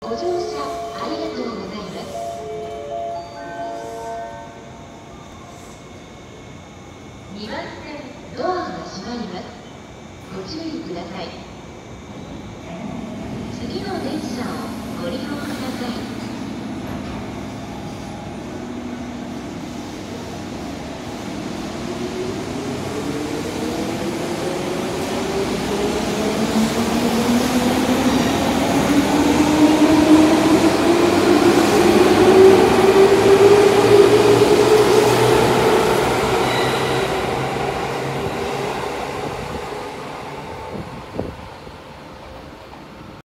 ご乗車ありがとうございます。2番線ドアが閉まります。ご注意ください。次の電車をご利用ください。